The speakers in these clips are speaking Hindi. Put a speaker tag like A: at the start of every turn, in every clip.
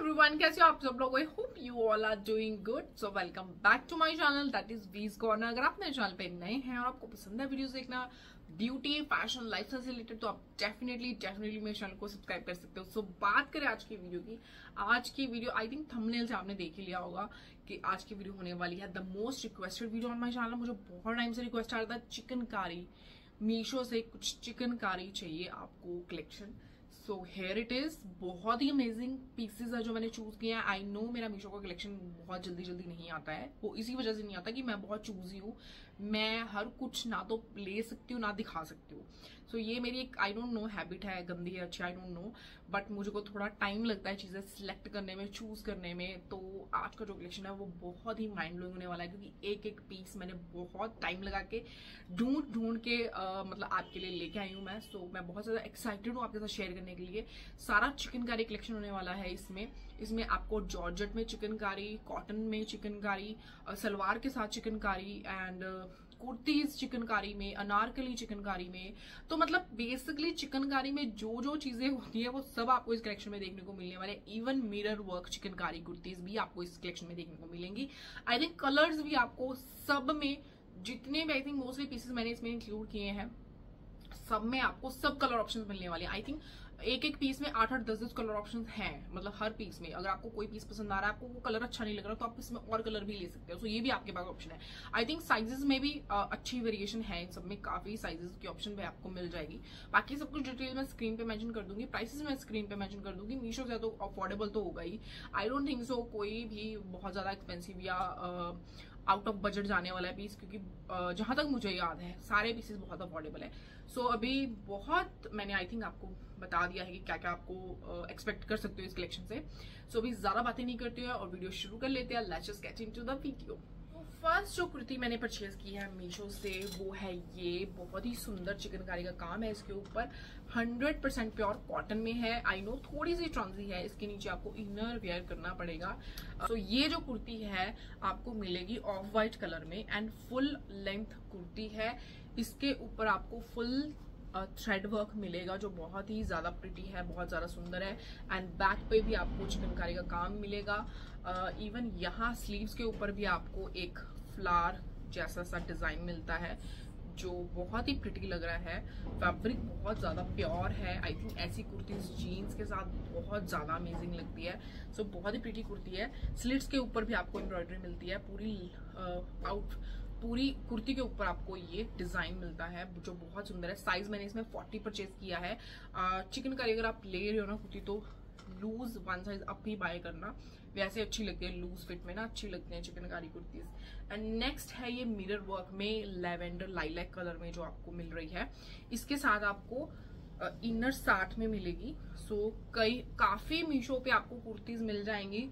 A: एवरीवन, कैसे हो आप सब लोग? I hope you all are doing good. So welcome back to my channel, that is वीज कॉर्नर। अगर आप मेरे चैनल पे नए हैं और आपको पसंद है वीडियोस देखना ब्यूटी, फैशन, लाइफस्टाइल से रिलेटेड, तो आप डेफिनेटली मेरे चैनल को सब्सक्राइब कर सकते हो। सो बात करें आज की वीडियो की। आज की वीडियो आई थिंक थंबनेल से आपने देख ही लिया होगा कि आज की वीडियो होने वाली है the most requested video on my channel. मुझे बहुत टाइम से रिक्वेस्ट आ रहा था चिकनकारी, मीशो से कुछ चिकनकारी चाहिए आपको collection. So here it is. बहुत ही अमेजिंग पीसेस है जो मैंने चूज किया है। आई नो मेरा मीशो का कलेक्शन बहुत जल्दी नहीं आता है, वो इसी वजह से नहीं आता कि मैं बहुत चूजी हूँ। मैं हर कुछ ना तो ले सकती हूँ ना दिखा सकती हूँ। सो ये मेरी एक आई डोंट नो हैबिट है, गंदी है, अच्छी, आई डोंट नो, बट मुझे को थोड़ा टाइम लगता है चीजें सिलेक्ट करने में, चूज करने में। तो आज का जो कलेक्शन है वो बहुत ही माइंड ब्लोइंग होने वाला है, क्योंकि एक एक पीस मैंने बहुत टाइम लगा के ढूंढ के मतलब आपके लिए लेके आई हूँ मैं। सो मैं बहुत ज्यादा एक्साइटेड हूँ आपके साथ शेयर करने के लिए। सारा चिकनकारी कलेक्शन होने वाला है इसमें आपको जॉर्जेट में चिकनकारी, कॉटन में चिकनकारी, सलवार के साथ चिकनकारी एंड कुर्तीज चिकनकारी में, अनारकली चिकनकारी में। तो मतलब बेसिकली चिकनकारी में जो जो चीजें होती है वो सब आपको इस कलेक्शन में देखने को मिलने वाले। Even mirror work chikankari kurtis भी आपको इस कलेक्शन में देखने को मिलेंगी। आई थिंक कलर्स भी आपको सब में, जितने भी आई थिंक मोस्टली पीसेस मैंने इसमें इंक्लूड किए हैं, सब में आपको सब कलर ऑप्शंस मिलने वाले हैं। आई थिंक एक एक पीस में 8-8, 10-10 कलर ऑप्शंस हैं। मतलब हर पीस में अगर आपको कोई पीस पसंद आ रहा है, आपको वो कलर अच्छा नहीं लग रहा, तो आप इसमें और कलर भी ले सकते हो। सो ये भी आपके पास ऑप्शन है। आई थिंक साइजेस में भी अच्छी वेरिएशन है, इन सब में काफी साइजेस की ऑप्शन भी आपको मिल जाएगी। बाकी सब कुछ डिटेल मैं स्क्रीन पे मेंशन कर दूंगी, प्राइसेस मैं स्क्रीन पे मेंशन कर दूंगी। मीशो से तो अफोर्डेबल तो होगा ही, आई डोंट थिंक सो कोई भी बहुत ज्यादा एक्सपेंसिव या आउट ऑफ बजट जाने वाला है पीस, क्योंकि जहां तक मुझे याद है सारे पीसेस बहुत अफोर्डेबल है। सो अभी बहुत मैंने आई थिंक आपको बता दिया है कि क्या क्या आपको एक्सपेक्ट कर सकते हो इस कलेक्शन से। सो अभी ज्यादा बातें नहीं करते हैं और वीडियो शुरू कर लेते हैं। Let's just get into the video. First जो कुर्ती मैंने परचेज की है मीशो से वो है ये। बहुत ही सुंदर चिकनकारी का काम है इसके ऊपर, 100% प्योर कॉटन में है। आई नो थोड़ी सी ट्रांसी है, इसके नीचे आपको इनर वेयर करना पड़ेगा। तो ये जो कुर्ती है आपको मिलेगी ऑफ व्हाइट कलर में एंड फुल लेंथ कुर्ती है। इसके ऊपर आपको फुल थ्रेड वर्क मिलेगा जो बहुत ही ज्यादा प्रिटी है, बहुत ज्यादा सुंदर है। एंड बैक पे भी आपको चिकनकारी का काम मिलेगा। इवन यहाँ स्लीव्स के ऊपर भी आपको एक फ्लावर जैसा सा डिजाइन मिलता है जो बहुत ही प्रिटी लग रहा है। फैब्रिक बहुत ज्यादा प्योर है। आई थिंक ऐसी कुर्तीज जीन्स के साथ बहुत ज्यादा अमेजिंग लगती है। सो बहुत ही प्रिटी कुर्ती है। स्लिट्स के ऊपर भी आपको एम्ब्रॉयडरी मिलती है। पूरी कुर्ती के ऊपर आपको ये डिजाइन मिलता है जो बहुत सुंदर है। साइज मैंने इसमें 40 परचेज किया है। चिकनकारी अगर आप ले रहे हो ना कुर्ती, तो लूज 1 साइज अप ही बाय करना, वैसे अच्छी लगती है, लूज फिट में ना अच्छी लगती है चिकनकारी कुर्तीज। एंड नेक्स्ट है ये मिरर वर्क में लेवेंडर लाइलैक कलर में जो आपको मिल रही है। इसके साथ आपको इनर 60 में मिलेगी। सो काफी मीशो पे आपको कुर्तीज मिल जाएंगी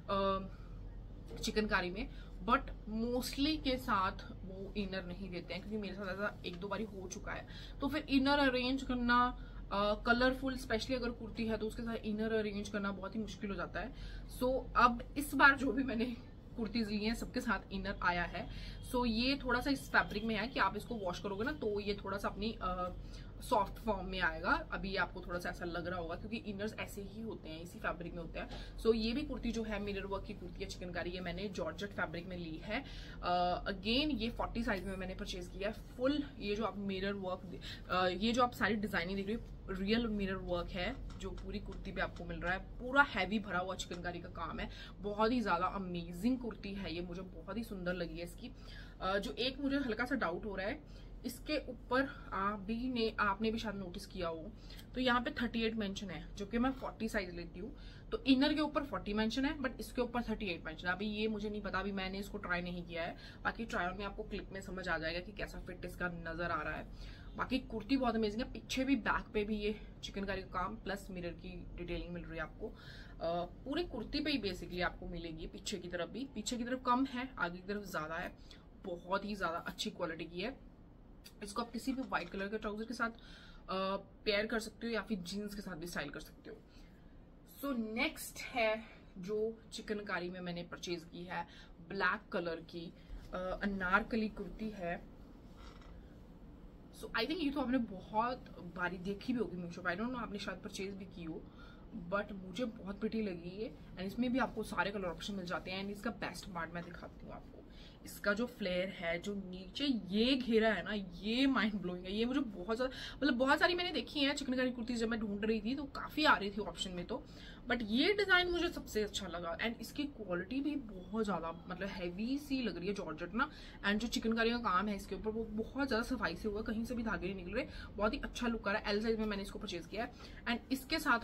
A: चिकनकारी में, बट मोस्टली के साथ वो इनर नहीं देते हैं, क्योंकि मेरे साथ ऐसा 1-2 बारी हो चुका है। तो फिर इनर अरेंज करना, कलरफुल स्पेशली अगर कुर्ती है तो उसके साथ इनर अरेंज करना बहुत ही मुश्किल हो जाता है। सो अब इस बार जो भी मैंने कुर्तीज ली हैं सबके साथ इनर आया है। सो ये थोड़ा सा इस फैब्रिक में है कि आप इसको वॉश करोगे ना तो ये थोड़ा सा अपनी सॉफ्ट फॉर्म में आएगा। अभी आपको थोड़ा सा ऐसा लग रहा होगा क्योंकि इनर्स ऐसे ही होते हैं, इसी फैब्रिक में होते हैं। सो ये भी कुर्ती जो है मिरर वर्क की कुर्ती है चिकनकारी, ये मैंने जॉर्जेट फैब्रिक में ली है। अगेन ये 40 साइज में मैंने परचेज किया है। फुल ये जो आप मिरर वर्क, ये जो आप सारी डिजाइनिंग देख रहे हो, रियल मिरर वर्क है जो पूरी कुर्ती पे आपको मिल रहा है। पूरा हैवी भरा हुआ चिकनकारी का काम है। बहुत ही ज्यादा अमेजिंग कुर्ती है ये, मुझे बहुत ही सुंदर लगी है इसकी। जो एक मुझे हल्का सा डाउट हो रहा है, इसके ऊपर आपने भी शायद नोटिस किया हो, तो यहाँ पे 38 मेंशन है, जो कि मैं 40 साइज लेती हूँ। तो इनर के ऊपर 40 मेंशन है, बट इसके ऊपर 38 मेंशन है। अभी ये मुझे नहीं पता, अभी मैंने इसको ट्राई नहीं किया है। बाकी ट्राई ऑन में आपको क्लिप में समझ आ जाएगा कि कैसा फिट इसका नजर आ रहा है। बाकी कुर्ती बहुत अमेजिंग है। पीछे भी, बैक पे भी ये चिकनकारी का काम प्लस मिरर की डिटेलिंग मिल रही है आपको। पूरी कुर्ती पे ही बेसिकली आपको मिलेगी। पीछे की तरफ भी, पीछे की तरफ कम है, आगे की तरफ ज्यादा है। बहुत ही ज्यादा अच्छी क्वालिटी की है। इसको आप किसी भी व्हाइट कलर के ट्राउजर के साथ पेयर कर सकते हो या फिर जीन्स के साथ भी स्टाइल कर सकते हो। सो नेक्स्ट है जो चिकनकारी में मैंने परचेज की है, ब्लैक कलर की अनारकली कुर्ती है। सो आई थिंक ये तो आपने बहुत बारी देखी भी होगी मीशो पे, आई डोंट नो आपने शायद परचेज भी की हो। बट मुझे बहुत प्रिटी लगी ये। एंड इसमें भी आपको सारे कलर ऑप्शन मिल जाते हैं। एंड इसका बेस्ट पार्ट मैं दिखाती हूँ आपको, इसका जो फ्लेयर है, जो नीचे ये घेरा है ना, ये माइंड ब्लोइंग है। ये मुझे बहुत ज्यादा, मतलब बहुत सारी मैंने देखी है चिकनकारी कुर्ती, जब मैं ढूंढ रही थी तो काफी आ रही थी ऑप्शन में, तो बट ये डिजाइन मुझे सबसे अच्छा लगा। एंड इसकी क्वालिटी भी बहुत ज्यादा मतलब हैवी सी लग रही है, जॉर्जेट ना। एंड जो चिकनकारी का काम है इसके ऊपर वो बहुत ज्यादा सफाई से हुआ, कहीं से भी धागे नहीं निकल रहे, बहुत ही अच्छा लुक आ रहा है। एल साइज में मैंने इसको परचेज किया है। एंड इसके साथ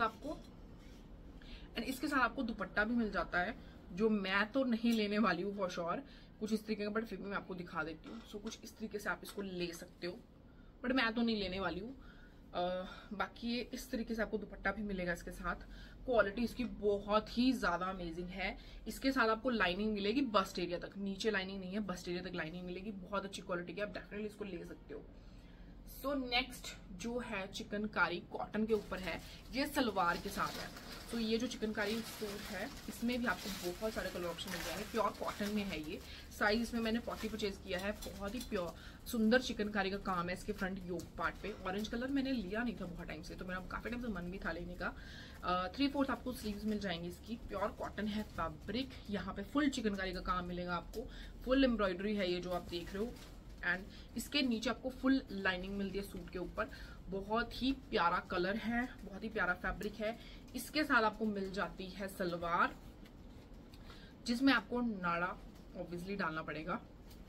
A: आपको दुपट्टा भी मिल जाता है, जो मैं तो नहीं लेने वाली हूँ फॉर श्योर, कुछ इस तरीके का, बट फिर भी मैं आपको दिखा देती हूँ। सो कुछ इस तरीके से आप इसको ले सकते हो, बट मैं तो नहीं लेने वाली हूँ। बाकी ये इस तरीके से आपको दुपट्टा भी मिलेगा इसके साथ। क्वालिटी इसकी बहुत ही ज्यादा अमेजिंग है। इसके साथ आपको लाइनिंग मिलेगी बस्ट एरिया तक, नीचे लाइनिंग नहीं है, बस्ट एरिया तक लाइनिंग मिलेगी। बहुत अच्छी क्वालिटी की, आप डेफिनेटली इसको ले सकते हो। सो नेक्स्ट जो है चिकनकारी कॉटन के ऊपर है, ये सलवार के साथ है। तो ये जो चिकनकारी सूट है इसमें भी आपको बहुत सारे कलर ऑप्शन मिल जाएंगे। प्योर कॉटन में है ये, साइज इसमें मैंने 40 परचेज किया है। बहुत ही प्योर सुंदर चिकनकारी का काम है इसके फ्रंट योक पार्ट पे। ऑरेंज कलर मैंने लिया नहीं था बहुत टाइम से, तो मेरा काफी टाइम से मन भी था लेने का। 3/4 आपको स्लीव्स मिल जाएंगी इसकी। प्योर कॉटन है फैब्रिक, यहाँ पे फुल चिकनकारी का काम मिलेगा आपको। फुल एम्ब्रॉयडरी है ये जो आप देख रहे हो। एंड इसके नीचे आपको फुल लाइनिंग मिलती है सूट के ऊपर। बहुत ही प्यारा कलर है, बहुत ही प्यारा फैब्रिक है। इसके साथ आपको मिल जाती है सलवार, जिसमें आपको नाड़ा ऑब्वियसली डालना पड़ेगा।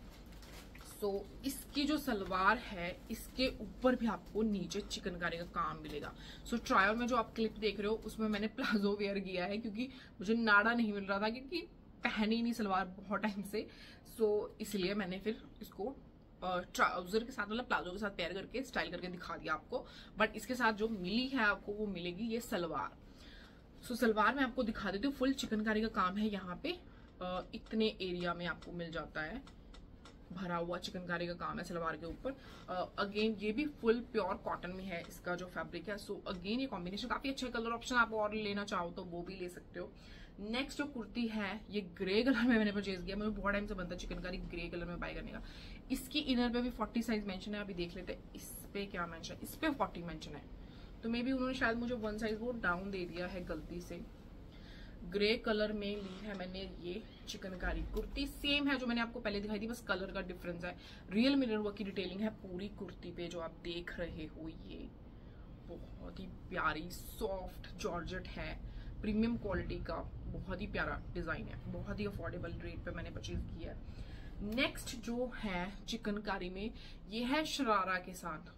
A: सो इसकी जो सलवार है इसके ऊपर भी आपको नीचे चिकनकारी का काम मिलेगा। सो ट्रायल में जो आप क्लिप देख रहे हो उसमें मैंने प्लाजो वेयर किया है, क्योंकि मुझे नाड़ा नहीं मिल रहा था, क्योंकि पहनी नहीं सलवार बहुत टाइम से। सो इसलिए मैंने फिर इसको ट्राउजर के साथ, मतलब प्लाजो के साथ पेयर करके स्टाइल करके दिखा दिया आपको। बट इसके साथ जो मिली है आपको वो मिलेगी ये सलवार। सो सलवार में आपको दिखा देती हूँ, फुल चिकनकारी का काम है यहाँ पे। इतने एरिया में आपको मिल जाता है, भरा हुआ चिकनकारी का काम है सलवार के ऊपर। अगेन ये भी फुल प्योर कॉटन में है इसका जो फैब्रिक है। सो अगेन ये कॉम्बिनेशन काफी अच्छा है। कलर ऑप्शन आप और लेना चाहो तो वो भी ले सकते हो। नेक्स्ट जो कुर्ती है ये ग्रे कलर में मैंने परचेज किया। मुझे बहुत टाइम से बनता है चिकनकारी ग्रे कलर में बाय करने का। इसकी इनर पे भी 40 साइज मेंशन है, अभी देख लेते हैं इस पे क्या मेंशन है। इस पे 40 मेंशन है, तो मे बी उन्होंने शायद मुझे 1 साइज वो डाउन दे दिया है गलती से। ग्रे कलर में ली है मैंने ये चिकनकारी कुर्ती। सेम है जो मैंने आपको पहले दिखाई थी, बस कलर का डिफरेंस है। रियल मिरर वर्क की डिटेलिंग है पूरी कुर्ती पे जो आप देख रहे हो। ये बहुत ही प्यारी सॉफ्ट जॉर्जेट है, प्रीमियम क्वालिटी का, बहुत ही प्यारा डिजाइन है। बहुत ही अफोर्डेबल रेट पे मैंने परचेज किया है। नेक्स्ट जो है चिकनकारी में ये है शरारा के साथ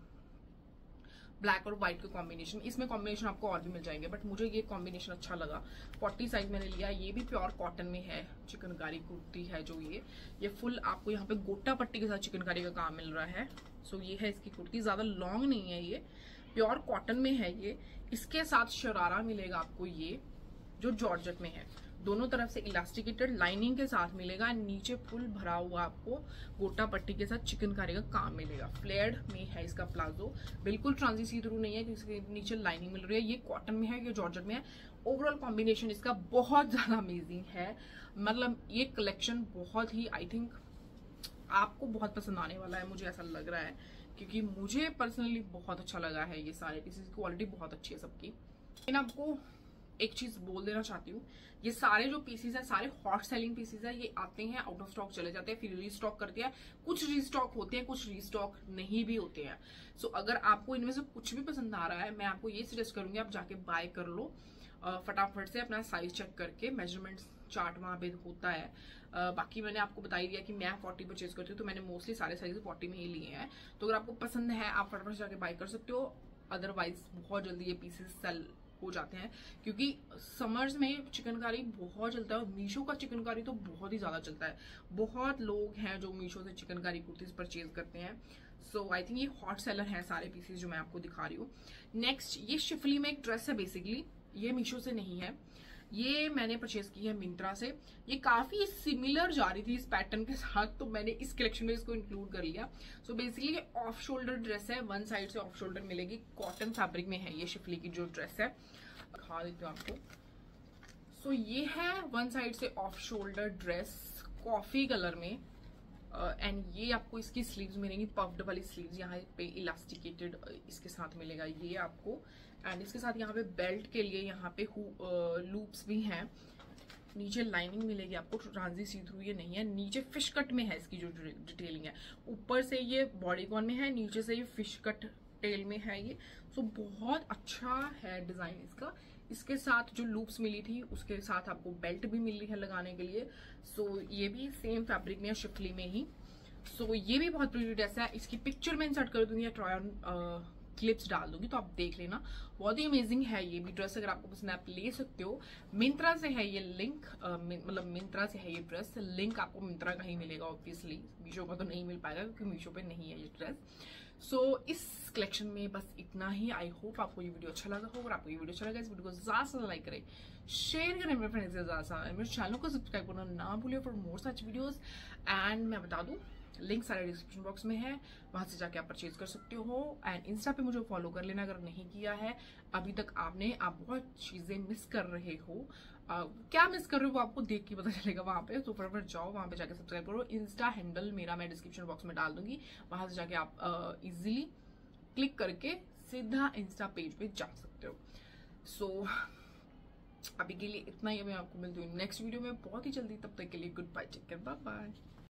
A: ब्लैक और व्हाइट का कॉम्बिनेशन। इसमें कॉम्बिनेशन आपको और भी मिल जाएंगे, बट मुझे ये कॉम्बिनेशन अच्छा लगा। 40 साइज मैंने लिया। ये भी प्योर कॉटन में है, चिकनकारी कुर्ती है जो ये फुल आपको यहाँ पे गोटा पट्टी के साथ चिकनकारी का काम मिल रहा है। सो ये है इसकी कुर्ती, ज्यादा लॉन्ग नहीं है, ये प्योर कॉटन में है ये। इसके साथ शरारा मिलेगा आपको ये जो जॉर्जेट में है, दोनों तरफ से इलास्टिकेटेड लाइनिंग के साथ मिलेगा। नीचे फुल भरा हुआ आपको गोटा पट्टी के साथ चिकनकारी का काम मिलेगा। फ्लेयर्ड में है इसका प्लाजो, बिल्कुल ट्रांजी सी थ्रू नहीं है क्योंकि नीचे लाइनिंग मिल रही है। ये कॉटन में है, ये जॉर्जेट में है। ओवरऑल कॉम्बिनेशन इसका बहुत ज्यादा अमेजिंग है। मतलब ये कलेक्शन बहुत ही, आई थिंक आपको बहुत पसंद आने वाला है, मुझे ऐसा लग रहा है, क्योंकि मुझे पर्सनली बहुत अच्छा लगा है। ये सारे पीसेस की क्वालिटी बहुत अच्छी है सबकी। लेकिन आपको एक चीज बोल देना चाहती हूँ, ये सारे जो पीसेस हैं सारे हॉट सेलिंग पीसेस हैं। ये आते हैं, आउट ऑफ स्टॉक चले जाते हैं, फिर रीस्टॉक करते हैं। कुछ रीस्टॉक होते हैं, कुछ रीस्टॉक नहीं भी होते हैं। सो अगर आपको इनमें से कुछ भी पसंद आ रहा है, मैं आपको ये सजेस्ट करूंगी आप जाके बाय कर लो फटाफट से, अपना साइज चेक करके। मेजरमेंट चार्ट वहां पे होता है। बाकी मैंने आपको बता ही दिया कि मैं 40 परचेज करती हूँ, तो मैंने मोस्टली सारे साइज 40 में ही लिए हैं। तो अगर आपको पसंद है आप फटाफट जाके बाय कर सकते हो। अदरवाइज बहुत जल्दी ये पीसेस सेल हो जाते हैं, क्योंकि समर्स में चिकनकारी बहुत चलता है और मीशो का चिकनकारी तो बहुत ही ज्यादा चलता है। बहुत लोग हैं जो मीशो से चिकनकारी कुर्तीज परचेज करते हैं। सो आई थिंक ये हॉट सेलर है सारे पीसेस जो मैं आपको दिखा रही हूँ। नेक्स्ट ये शिफली में एक ड्रेस है, बेसिकली ये मीशो से नहीं है, ये मैंने परचेज की है मिंत्रा से। ये काफी सिमिलर जा रही थी इस पैटर्न के साथ, तो मैंने इस कलेक्शन में इसको इंक्लूड कर लिया। सो बेसिकली ये ऑफ शोल्डर ड्रेस है, वन साइड से ऑफ शोल्डर मिलेगी। कॉटन फैब्रिक में है ये शिफली की जो ड्रेस है, दिखा देती हूँ आपको। सो ये है वन साइड से off shoulder dress coffee colour में। एंड ये आपको इसकी स्लीव्स मिलेंगी, पफ्ड वाली स्लीव्स, यहाँ पे इलास्टिकेटेड इसके साथ मिलेगा ये आपको। एंड इसके साथ यहाँ पे बेल्ट के लिए यहाँ पे लूप्स भी हैं। नीचे लाइनिंग मिलेगी आपको, ट्रांजी सी थ्रू ये नहीं है। नीचे फिश कट में है इसकी जो डिटेलिंग है, ऊपर से ये बॉडीकॉन में है, नीचे से ये फिश कट टेल में है ये। सो बहुत अच्छा है डिजाइन इसका। इसके साथ जो लूप्स मिली थी उसके साथ आपको बेल्ट भी मिली है लगाने के लिए। सो ये भी सेम फैब्रिक में है, शिफली में ही। सो ये भी बहुत प्रीटी ड्रेस है। इसकी पिक्चर मैं इंसर्ट कर दूंगी या ट्राई ऑन क्लिप्स डाल दूंगी, तो आप देख लेना। बहुत ही अमेजिंग है ये भी ड्रेस। अगर आपको पसंद है आप ले सकते हो। मिंत्रा से है ये लिंक, मतलब मिंत्रा से है ये ड्रेस। लिंक आपको मिंत्रा का ही मिलेगा ऑब्वियसली, मीशो का तो नहीं मिल पाएगा क्योंकि मीशो पे नहीं है ये ड्रेस। सो इस कलेक्शन में बस इतना ही। आई होप आपको ये वीडियो अच्छा लगा हो। अगर आपको ये वीडियो अच्छा लगा, इस वीडियो को ज्यादा से लाइक करें, शेयर करें मेरे फ्रेंड्स के साथ, मेरे चैनल को सब्सक्राइब करना ना भूलिए for more such videos. And मैं बता दूं, लिंक सारे डिस्क्रिप्शन बॉक्स में है, वहां से जाके आप परचेज कर सकते हो। एंड इंस्टा पे मुझे फॉलो कर लेना अगर नहीं किया है अभी तक आपने। आप बहुत चीजें मिस कर रहे हो। क्या मिस कर रहे हो वो आपको देख के पता चलेगा वहां पे। तो फटाफट जाओ वहां पे जाके सब्सक्राइब करो। इंस्टा हैंडल मेरा मैं डिस्क्रिप्शन बॉक्स में डाल दूंगी, वहां से जाके आप इजीली क्लिक करके सीधा इंस्टा पेज पे जा सकते हो। सो अभी के लिए इतना ही। मैं आपको मिलती हूँ नेक्स्ट वीडियो में बहुत ही जल्दी। तब तक के लिए good bye, take care, bye bye.